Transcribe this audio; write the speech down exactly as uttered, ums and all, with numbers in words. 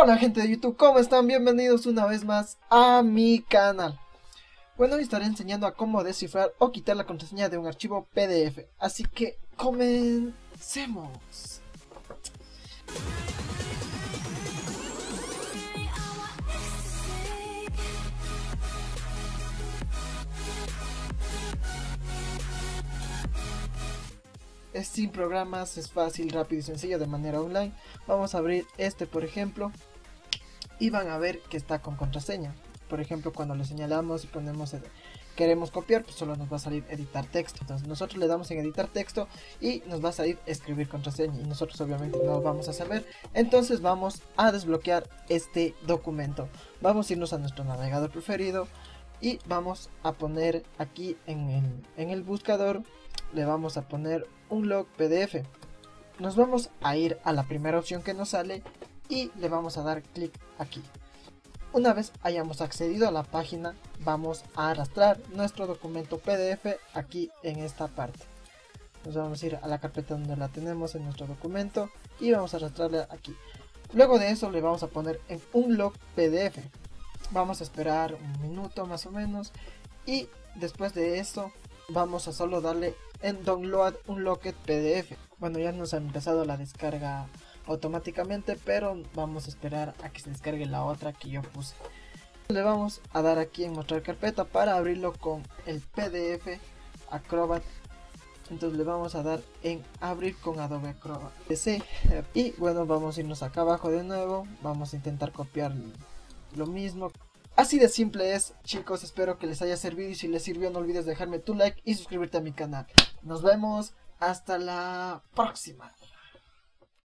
Hola gente de YouTube, ¿cómo están? Bienvenidos una vez más a mi canal. Bueno, hoy estaré enseñando a cómo descifrar o quitar la contraseña de un archivo P D F. Así que comencemos. Es sin programas, es fácil, rápido y sencillo de manera online. Vamos a abrir este por ejemplo y van a ver que está con contraseña. Por ejemplo, cuando le señalamos y ponemos queremos copiar, pues solo nos va a salir editar texto. Entonces nosotros le damos en editar texto y nos va a salir escribir contraseña, y nosotros obviamente no lo vamos a saber. Entonces vamos a desbloquear este documento. Vamos a irnos a nuestro navegador preferido y vamos a poner aquí en el, en el buscador, le vamos a poner unlock P D F. Nos vamos a ir a la primera opción que nos sale y le vamos a dar clic aquí. Una vez hayamos accedido a la página, vamos a arrastrar nuestro documento P D F aquí en esta parte. Nos vamos a ir a la carpeta donde la tenemos en nuestro documento y vamos a arrastrarla aquí. Luego de eso le vamos a poner en unlock P D F. Vamos a esperar un minuto más o menos y después de eso vamos a solo darle en download unlocked P D F. Bueno, ya nos ha empezado la descarga automáticamente, pero vamos a esperar a que se descargue la otra que yo puse. Le vamos a dar aquí en mostrar carpeta para abrirlo con el P D F Acrobat. Entonces le vamos a dar en abrir con Adobe Acrobat P C y bueno, vamos a irnos acá abajo de nuevo. Vamos a intentar copiar lo mismo. Así de simple es, chicos. Espero que les haya servido y si les sirvió no olvides dejarme tu like y suscribirte a mi canal. Nos vemos hasta la próxima.